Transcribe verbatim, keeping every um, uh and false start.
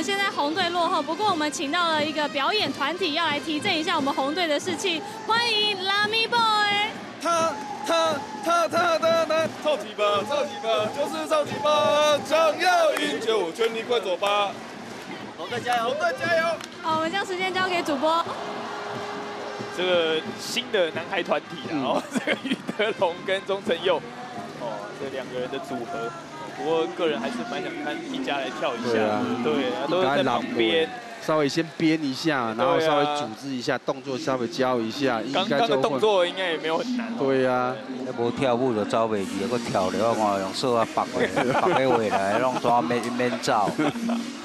们现在红队落后，不过我们请到了一个表演团体要来提振一下我们红队的士气，欢迎 Lamy Boy。 他他他他他他，超级吧，超级吧，就是超级吧，想要赢就全力快走吧！红队加油，红队加油！ 好，我们将时间交给主播。 这个新的男孩团体啊，然后这个于德龙跟钟成佑，哦，这两个人的组合。不过个人还是蛮想看一家来跳一下，对啊，都是在旁边稍微先编一下，然后稍微组织一下，动作稍微教一下，应刚刚的动作应该也没有很难。 对呀， 无跳舞就走袂去，搁跳了我看用手啊绑的，绑起回来，拢怎免免走。